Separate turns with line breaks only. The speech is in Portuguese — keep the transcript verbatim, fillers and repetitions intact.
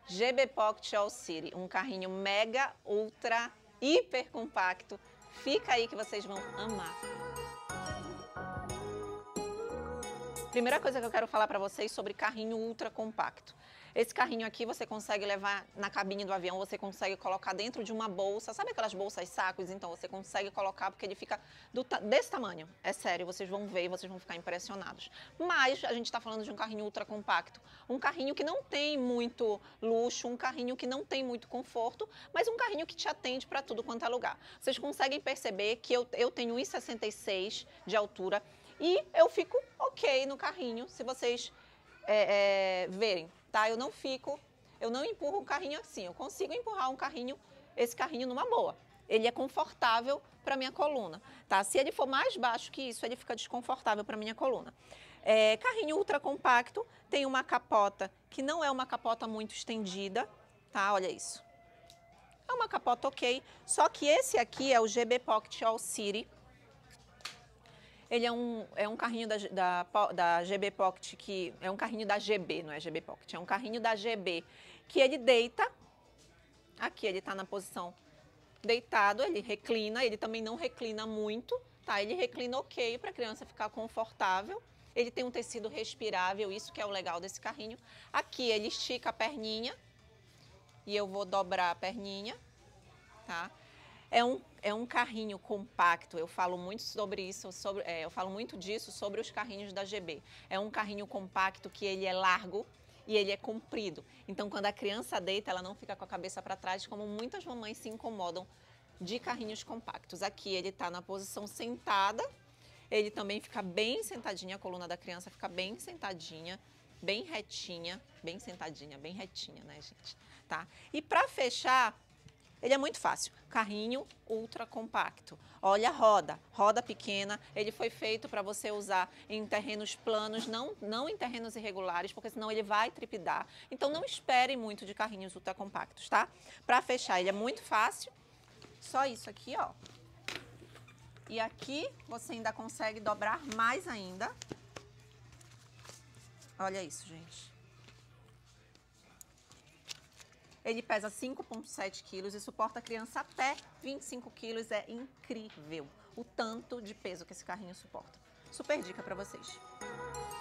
G B Pocket All City, um carrinho mega, ultra, hiper compacto. Fica aí que vocês vão amar. Primeira coisa que eu quero falar para vocês sobre carrinho ultra compacto. Esse carrinho aqui você consegue levar na cabine do avião, você consegue colocar dentro de uma bolsa, sabe aquelas bolsas sacos? Então você consegue colocar porque ele fica do, desse tamanho. É sério, vocês vão ver e vocês vão ficar impressionados. Mas a gente está falando de um carrinho ultra compacto, um carrinho que não tem muito luxo, um carrinho que não tem muito conforto, mas um carrinho que te atende para tudo quanto é lugar. Vocês conseguem perceber que eu, eu tenho um e sessenta e seis de altura e eu fico ok no carrinho, se vocês é, é, verem. Tá? Eu não fico, eu não empurro um carrinho assim, eu consigo empurrar um carrinho, esse carrinho numa boa. Ele é confortável para minha coluna, tá? Se ele for mais baixo que isso, ele fica desconfortável para minha coluna. É, carrinho ultra compacto, tem uma capota que não é uma capota muito estendida, tá? Olha isso. É uma capota ok, só que esse aqui é o G B Pocket All City. Ele é um, é um carrinho da, da, da G B Pocket, que é um carrinho da G B, não é G B Pocket, é um carrinho da G B, que ele deita, aqui ele está na posição deitado, ele reclina, ele também não reclina muito, tá? Ele reclina ok para a criança ficar confortável, ele tem um tecido respirável, isso que é o legal desse carrinho. Aqui ele estica a perninha, e eu vou dobrar a perninha, tá? É um, é um carrinho compacto, eu falo muito sobre isso, sobre, é, eu falo muito disso sobre os carrinhos da G B. É um carrinho compacto que ele é largo e ele é comprido. Então, quando a criança deita, ela não fica com a cabeça para trás, como muitas mamães se incomodam de carrinhos compactos. Aqui ele está na posição sentada, ele também fica bem sentadinha, a coluna da criança fica bem sentadinha, bem retinha, bem sentadinha, bem retinha, né, gente? Tá? E para fechar, ele é muito fácil, carrinho ultra compacto. Olha a roda, roda pequena, ele foi feito para você usar em terrenos planos, não, não em terrenos irregulares, porque senão ele vai tripidar. Então não espere muito de carrinhos ultra compactos, tá? Para fechar, ele é muito fácil, só isso aqui, ó. E aqui você ainda consegue dobrar mais ainda. Olha isso, gente. Ele pesa cinco vírgula sete quilos e suporta a criança até vinte e cinco quilos. É incrível o tanto de peso que esse carrinho suporta. Super dica para vocês.